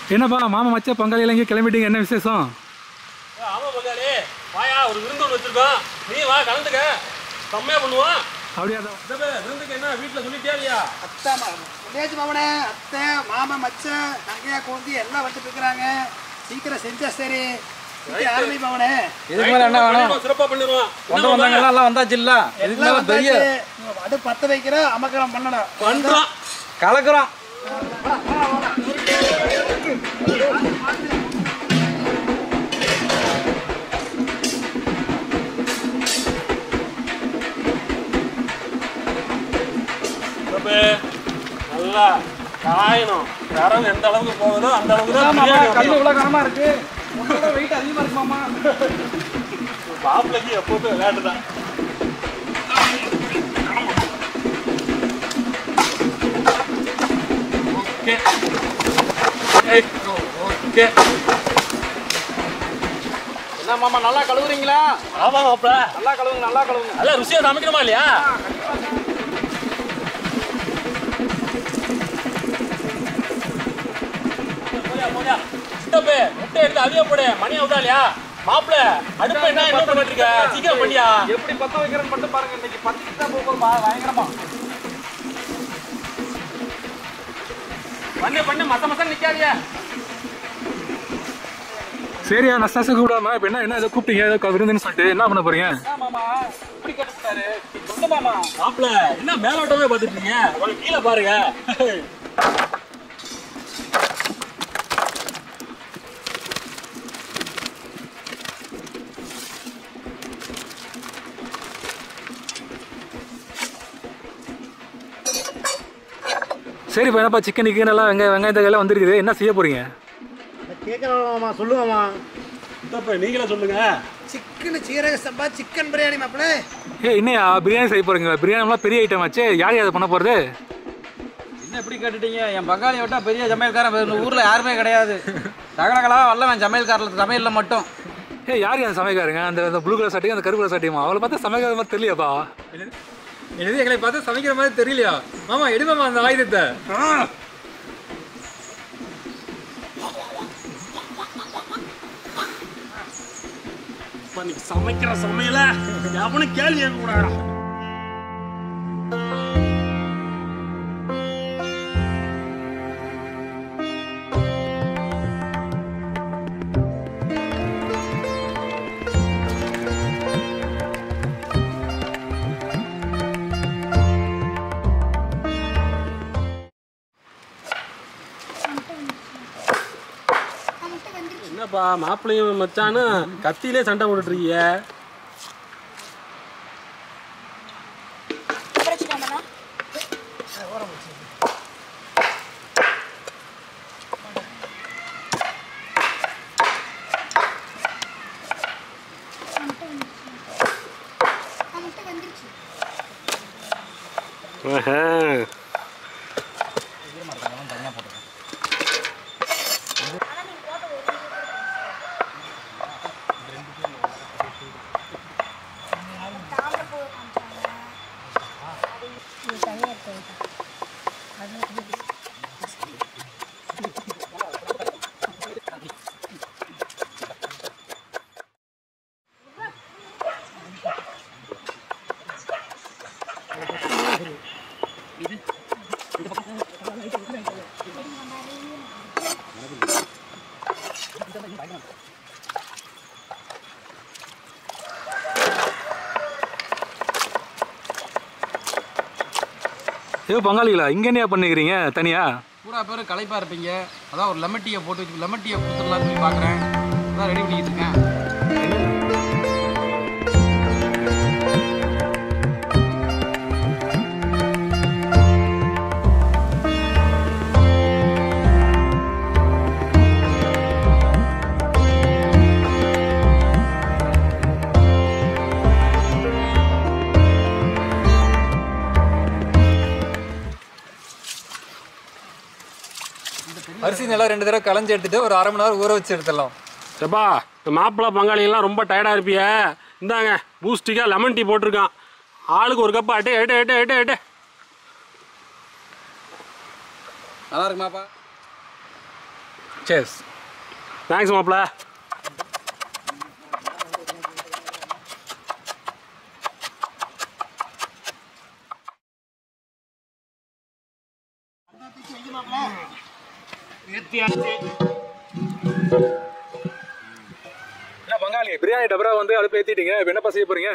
என்னப்பா மாமா மச்ச பங்காளியெல்லாம் இங்கே கிளம்பிட்டீங்க, என்ன விசேஷம்? ஆமா பங்காளி, வாயா ஒரு விருந்து ஒன்று வச்சிருக்கோம், நீ வா கலந்துக்க, செம்மையா பண்ணுவோம். அப்படியா? விருந்துக்கு என்ன வீட்டில் சொல்லிட்டே இல்லையா? அத்தை வில்லேஜ் மாமனே, அத்தை மாமா மச்சன் தங்கையா குழந்தை எல்லாம் வந்துட்டு இருக்கிறாங்க. சீக்கிரம் செஞ்சா சரி. ஆரம்பி மாமனே. இதுக்கு மேல என்ன வேணும்? சிறப்பா பண்ணிடுவோம். எல்லாம் வந்தாச்சு இல்ல? இதுக்கு மேல பெரிய அது பத்த வைக்கிறோம், அமக்கலம் பண்ணணும். பண்றோம், கலக்குறோம். நல்லா காயணும். கரம் எந்த அளவுக்கு போகுதோ அந்த அளவுக்கு தான். கல்லு இவ்வளவு கனமா இருக்கு, உன்னோட வெயிட் அதிகமா இருக்கு மாமா. பாப்புலக்கு எப்பவுமே விளையாட்டு தான். Okay okay. என்ன மாமா நல்லா கழுவுறீங்களா? ஆமா மாப்ள, நல்லா கழுவுங்க, நல்லா கழுவுங்க. நல்லா ருசியா சமைக்கணுமா இல்லையா? முட்டை எடுத்து அவிய போடு, மணி அவுதா இல்லையா? மாப்பிள அடுப்பு என்ன பண்ணிட்டு இருக்க? சீக்கிரம் பண்ணியா. எப்படி பத்த வைக்கிறேன்னு மட்டும் பாருங்க. இன்னைக்கு 10 நிமிஷம் போகுது பயங்கரமா. பண்ணு மத்த நிக்காதியா. சரியா, நஷ்டாசம் கூடாம இப்போ என்ன ஏதோ கூப்பிட்டீங்க, ஏதோ விருந்துன்னு சொல்லிட்டு என்ன பண்ண போறீங்க? மாமா இப்படி கேட்டுட்டாரு சொல்லு மாமா. மாப்பிள என்ன மேலோட்டமே பார்த்துட்டு இருக்கீங்க, உங்களுக்கு கீழே பாருங்க. சரி இப்போ என்னப்பா சிக்கன் கிக்கன் எல்லாம் வெங்காயம் தக்காளி வந்துருக்குது, என்ன செய்ய போறீங்க? கேட்கலாமா சொல்லுவாமா? நீங்களே சொல்லுங்க. சிக்கன் சீரக சம்பா சிக்கன் பிரியாணி மாப்பிள. இன்னையா பிரியாணி செய்ய போறீங்க? பிரியாணிலாம் பெரிய ஐட்டம் ஆச்சு, யார் அதை பண்ண போறது? என்ன எப்படி கேட்டுட்டீங்க? என் பங்காளி விட்டா பெரிய சமையல்காரன் ஊர்ல யாருமே கிடையாது. தகடகளா வல்லவன் சமையல்ல மட்டும். யார் அந்த சமையல்காரங்க? அந்த ப்ளூ கலர் சட்டையும் அந்த கருப்பு கலர் சட்டையுமா? அவளை பார்த்தா சமைக்கிற மாதிரி தெரியலையாப்பா? என்னது எங்களை பார்த்து சமைக்கிற மாதிரி தெரியலையா? மாமா எடுமாமா அந்த ஆயுதத்தை. சமைக்கிற சமையல எவனு கேள்வி கேட்க கூடாது. என்னப்பா மாப்பிள்ளையும் மச்சானு கத்தியிலே சண்டை போட்டுட்டு இருக்கீங்க? ஏதோ பங்காளிகளா இங்க என்ன பண்ணிக்கிறீங்க தனியா? பூரா பேர் களைப்பா இருப்பீங்க, அதான் ஒரு லெமன் டீயை போட்டு வச்சு லெமன் டீயை கொடுத்துடலாம்னு சொல்லி பார்க்குறேன். அதான் ரெடி பண்ணிக்கிட்டு இருக்கேன். அரிசி நல்லா 2 தடவை களைஞ்சி எடுத்துட்டு ஒரு அரை மணி நேரம் ஊற வச்சு எடுத்துடலாம். சப்பா மாப்பிள்ளை பங்காளிகள்லாம் ரொம்ப டயர்டாக இருப்பிய, இந்தாங்க பூஸ்டிக்காக லெமன் டீ போட்டிருக்கான், ஆளுக்கு ஒரு கப்பு அட்டே எட்டு எட்டு எட்டு எட்டு. நல்லா இருக்குமாப்பா? சேர்ஸ். தேங்க்ஸ் மாப்பிள்ள. பங்காளி பிரியாணி டபரா வந்து அடுப்பு ஏற்றிட்டீங்க, இப்போ என்னப்பா செய்ய போகிறீங்க?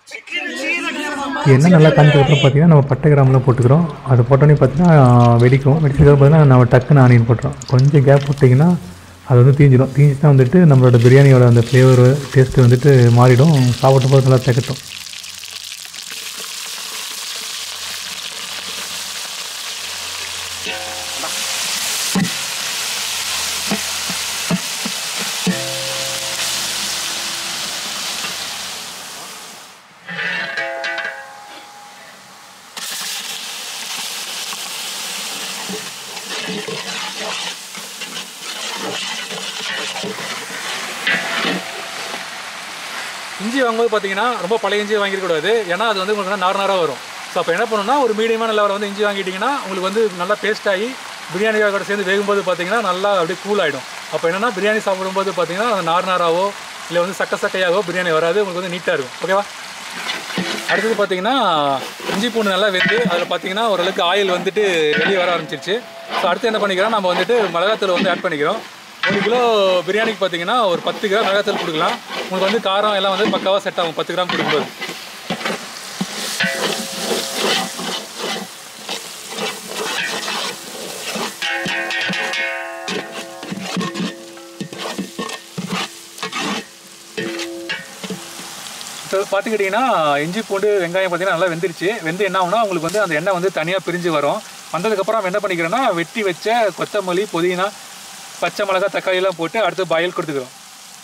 என்ன நல்லா காஞ்சதுக்கப்புறம் பார்த்தீங்கன்னா நம்ம பட்டை கிராம்பெலாம் போட்டுக்கிறோம். அது போட்டோன்னே பார்த்தீங்கன்னா வெடிக்கும். வெடிச்சதுக்கு பார்த்தீங்கன்னா நம்ம டக்குன்னு ஆனியன் போட்டுறோம். கொஞ்சம் கேப் போட்டிங்கன்னா அது வந்து தீஞ்சிடும். தீஞ்சிட்டா வந்துட்டு நம்மளோட பிரியாணியோட அந்த ஃப்ளேவர் டேஸ்ட்டு வந்துட்டு மாறிடும். சாப்பிட்டும் போது நல்லா தக்கட்டும். இஞ்சி வாங்கும்போது பார்த்தீங்கன்னா ரொம்ப பழைய இஞ்சி வாங்கிடக்கூடாது, ஏன்னா அது வந்து உங்களுக்கு நார்மலாக வரும். ஸோ அப்போ என்ன பண்ணணும்னா ஒரு மீடியமான லெவலில் வந்து இஞ்சி வாங்கிட்டிங்கன்னா உங்களுக்கு வந்து நல்லா பேஸ்ட் ஆகி பிரியாணியாக கூட சேர்ந்து வேகும்போது பார்த்தீங்கன்னா நல்லா அப்படியே கூல் ஆகிடும். அப்போ என்னென்னா பிரியாணி சாப்பிடும்போது பார்த்தீங்கன்னா அது நார்னாராவோ இல்லை வந்து சக்கையாகவோ பிரியாணி வராது, உங்களுக்கு வந்து நீட்டாக இருக்கும். ஓகேவா? அடுத்தது பார்த்தீங்கன்னா இஞ்சி பூண்டு நல்லா வெந்து அதில் பார்த்தீங்கன்னா ஓரளவுக்கு ஆயில் வந்துட்டு வெளியே வர ஆரம்பிச்சிருச்சு. ஸோ அடுத்து என்ன பண்ணிக்கிறோம், நம்ம வந்துட்டு மிளகாத்தூள் வந்து ஆட் பண்ணிக்கிறோம். 1 கிலோ பிரியாணிக்கு பார்த்தீங்கன்னா ஒரு 10 கிராம் மிளகாத்தூள் கொடுக்கலாம். உங்களுக்கு வந்து காரம் எல்லாம் வந்து பக்காவாக செட் ஆகும் 10 கிராம் கொடுக்கும்போது. இப்போ பார்த்துக்கிட்டிங்கன்னா இஞ்சி பூண்டு வெங்காயம் பார்த்தீங்கன்னா நல்லா வெந்துருச்சு. வெந்து என்ன ஆகும்னா உங்களுக்கு வந்து அந்த எண்ணெய் வந்து தனியாக பிரிஞ்சு வரும். வந்ததுக்கப்புறம் நம்ம என்ன பண்ணிக்கிறோன்னா வெட்டி வச்ச கொத்தமல்லி, புதினா, பச்சை மிளகா, தக்காளியெல்லாம் போட்டு அடுத்து பாயில் கொடுத்துக்கிறோம்.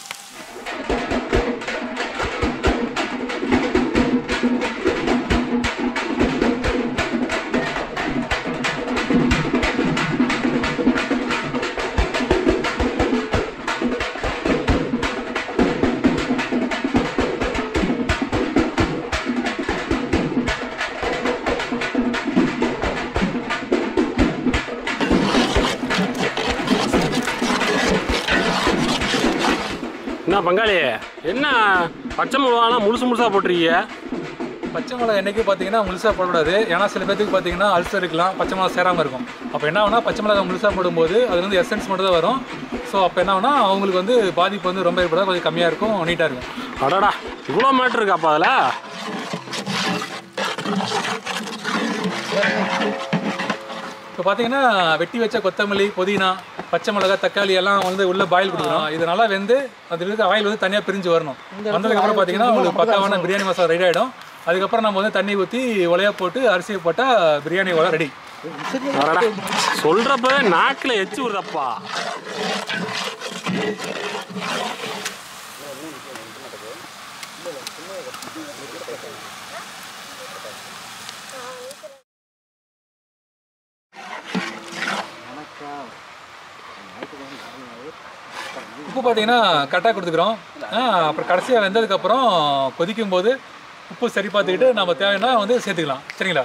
என்ன பங்காளி, என்ன பச்சை மிளகாலாம் முழுசாக போட்டிருக்கீங்க? பச்சை மிளகா என்றைக்கு பார்த்தீங்கன்னா முழுசாக போடக்கூடாது, ஏன்னா சில பேருக்கு பார்த்தீங்கன்னா அல்சர் இருக்கலாம், பச்சை மிளகா சேராமல் இருக்கும். அப்போ என்ன ஆகுனா பச்சை மிளகா முழுசாக போடும்போது அது வந்து எசன்ஸ் மட்டும் தான் வரும். ஸோ அப்போ என்ன ஆகுனா அவங்களுக்கு வந்து பாதிப்பு வந்து ரொம்ப ஏற்படாது, கொஞ்சம் கம்மியாக இருக்கும், நீட்டாக இருக்கும். அடடா, இவ்வளோ மேட்ரு இருக்காப்பா அதில்? இப்போ பார்த்தீங்கன்னா வெட்டி வச்ச கொத்தமல்லி, புதினா, பச்சை மிளகா, தக்காளி எல்லாம் வந்து உள்ள பாயில் கொடுக்குறோம். இது நல்லா வெந்து அது இருக்க ஆயில் வந்து தனியாக பிரிஞ்சு வரணும். வந்ததுக்கப்புறம் பார்த்தீங்கன்னா உங்களுக்கு பக்காவான பிரியாணி மசாலா ரெடி ஆகிடும். அதுக்கப்புறம் நம்ம வந்து தண்ணி ஊற்றி உலையா போட்டு அரிசியை போட்டால் பிரியாணி உலை ரெடி. சொல்கிறப்ப நாக்கில் எச்சு விடுறப்பா. உப்பு பார்த்தீங்கன்னா கரெக்டாக கொடுத்துக்கிறோம். அப்புறம் கடைசியாக வெந்ததுக்கப்புறம் கொதிக்கும் போது உப்பு சரி பார்த்துக்கிட்டு நம்ம தேவைன்னா வந்து சேர்த்துக்கலாம். சரிங்களா?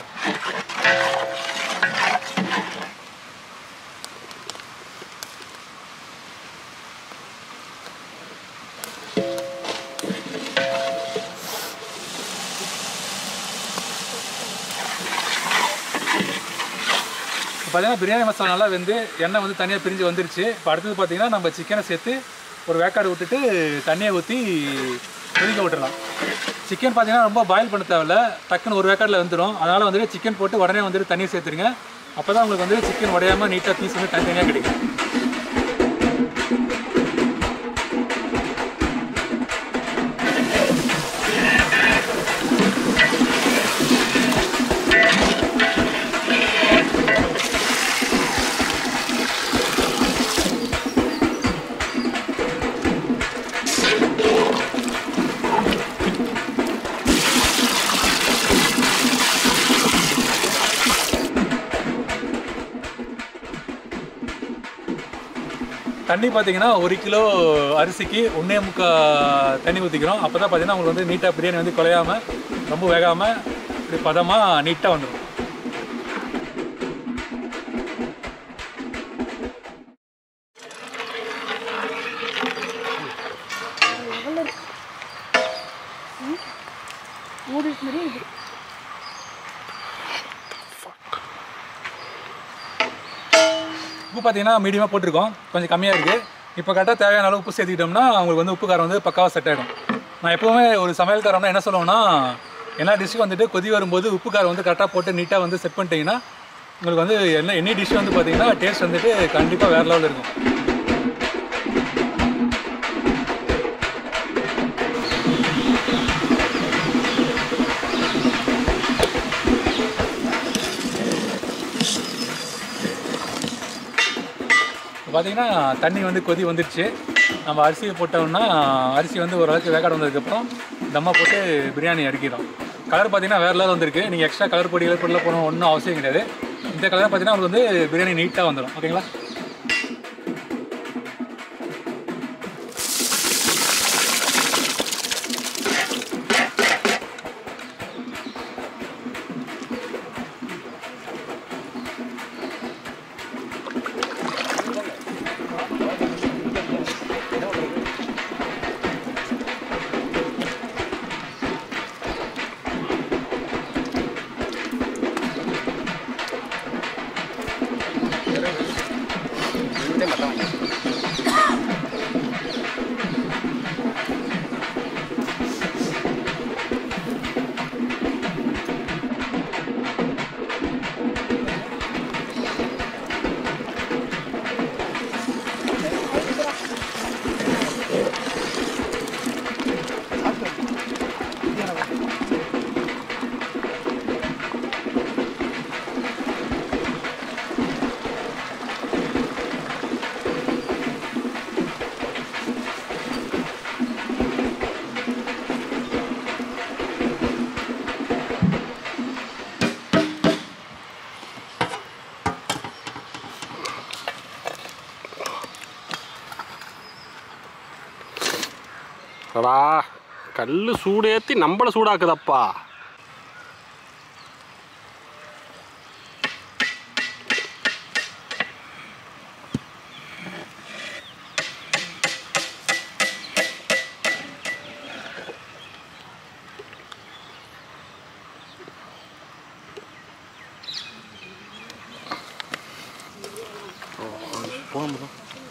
பார்த்தீங்கன்னா பிரியாணி மசாலா நல்லா வெந்து எண்ணெய் வந்து தனியாக பிரிஞ்சு வந்துருச்சு. இப்போ அடுத்தது பார்த்தீங்கன்னா நம்ம சிக்கனை சேர்த்து ஒரு வேக்காடு விட்டுட்டு தண்ணியை ஊற்றி கொதிக்க விட்டுடலாம். சிக்கன் பார்த்தீங்கன்னா ரொம்ப பாயில் பண்ண தேவையில்ல, டக்குன்னு ஒரு வேக்காடில் வந்துடும். அதனால் வந்துட்டு சிக்கன் போட்டு உடனே வந்துட்டு தண்ணியை சேர்த்துருங்க. அப்போ தான் உங்களுக்கு வந்து சிக்கன் உடையாமல் நீட்டாக பீஸ் வந்து தனித்தனியாக கிடைக்கும். தண்ணி பார்த்தீங்கன்னா 1 கிலோ அரிசிக்கு 1.25 தண்ணி ஊற்றிக்கிறோம். அப்போ தான் பார்த்தீங்கன்னா உங்களுக்கு வந்து நீட்டாக பிரியாணி வந்து குலையாமல் ரொம்ப வேகாமல் இப்படி பதமாக நீட்டாக வந்துடும். உப்பு பார்த்தீங்கன்னா மீடியமாக போட்டிருக்கோம், கொஞ்சம் கம்மியாக இருக்குது. இப்போ கரெக்டாக தேவையான அளவு உப்பு சேர்த்துக்கிட்டோம்னா அவங்களுக்கு வந்து உப்பு காரம் வந்து பக்காவாக செட் ஆகிடும். நான் எப்போவுமே ஒரு சமையல்காரம்னா என்ன சொல்லுவேன்னா, எல்லா டிஷ்ஷும் வந்துட்டு கொதி வரும்போது உப்பு காரம் வந்து கரெக்டாக போட்டு நீட்டாக வந்து செட் பண்ணிட்டீங்கன்னா உங்களுக்கு வந்து எனி டிஷ் வந்து பார்த்தீங்கன்னா டேஸ்ட் வந்துட்டு கண்டிப்பாக வேறு லெவலில் இருக்கும். பார்த்தீங்கன்னா தண்ணி வந்து கொதி வந்துடுச்சு. நம்ம அரிசியை போட்டோம்னா அரிசி வந்து ஓரளவுக்கு வேக்காடு வந்ததுக்கப்புறம் தம்மா போட்டு பிரியாணி அடிக்கிறோம். கலர் பார்த்தீங்கன்னா வேறு லெவல் வந்திருக்கு. நீங்கள் எக்ஸ்ட்ரா கலர் பொடியில் போடணும் ஒன்றும் அவசியம் கிடையாது. இந்த கலர் பார்த்தீங்கன்னா உங்களுக்கு வந்து பிரியாணி நீட்டாக வந்துடும். ஓகேங்களா? அடா கல் சூடேற்றி நம்மளை சூடாக்குதப்பா. போகணும்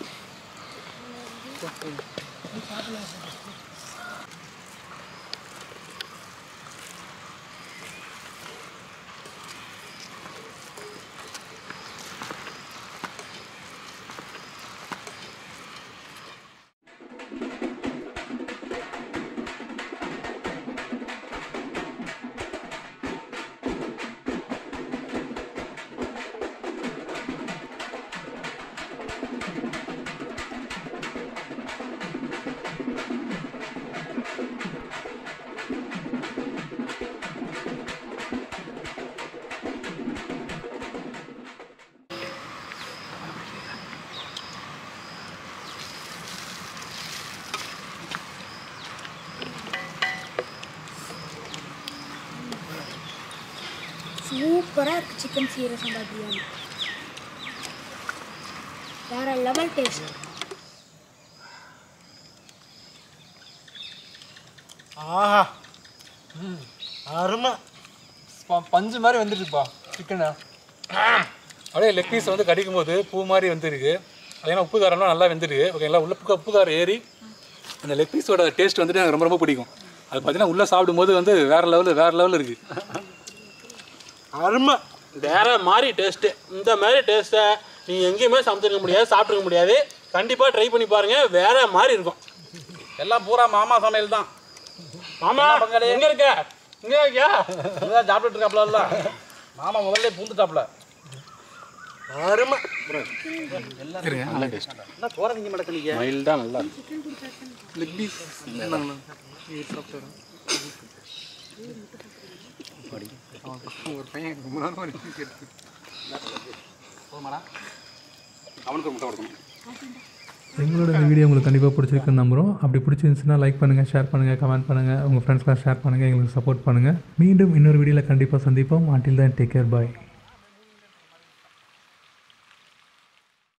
சூப்பராக இருக்குது சிக்கன் சீரக சம்பா பிரியாணி. வேறு லெவல் டேஸ்ட். ஆஹா அருமை பஞ்சு மாதிரி வந்துருக்குப்பா சிக்கனு. அப்படியே லெக் பீஸ் வந்து கடிக்கும் போது பூ மாதிரி வந்துருக்கு. அதே உப்பு காரம்லாம் நல்லா வெந்துருக்கு. ஓகேங்களா? உப்பு காரம் ஏறி அந்த லெக் பீஸோட டேஸ்ட் வந்துட்டு எனக்கு ரொம்ப ரொம்ப பிடிக்கும். அது பார்த்தீங்கன்னா உள்ளே சாப்பிடும்போது வந்து வேறு லெவலில் இருக்குது. அருமை வேற மாதிரி டேஸ்ட்டு. இந்த மாதிரி டேஸ்ட்டை நீங்கள் எங்கேயுமே சமைச்சிருக்க முடியாது, சாப்பிட்ருக்க முடியாது. கண்டிப்பாக ட்ரை பண்ணி பாருங்கள், வேற மாதிரி இருக்கும். எல்லாம் பூரா மாமா சமையல் தான். மாமா எங்கே இருக்க? இங்கே இருக்கியா? இதான் சாப்பிட்டுட்டு இருக்காப்ல. மாமா முதல்ல பூந்துட்டாப்ல. அருமை நல்ல டேஸ்ட். என்ன தோரங்க மடக்கணிங்க மைல்டாக நல்லா லெக் பீஸ் ஒரு பையன் ரொம்ப நேரம் எடுத்து போமாடா. அவனுக்கு ஒரு முட்டை கொடுக்கணும். எங்களோட இந்த வீடியோ உங்களுக்கு கண்டிப்பாக பிடிச்சிருக்குன்னு நம்புகிறோம். அப்படி பிடிச்சிருந்துச்சுன்னா லைக் பண்ணுங்கள், ஷேர் பண்ணுங்கள், கமெண்ட் பண்ணுங்கள், உங்கள் ஃப்ரெண்ட்ஸ்லாம் ஷேர் பண்ணுங்கள், எங்களுக்கு சப்போர்ட் பண்ணுங்கள். மீண்டும் இன்னொரு வீடியோவில் கண்டிப்பாக சந்திப்போம். until then take care, bye.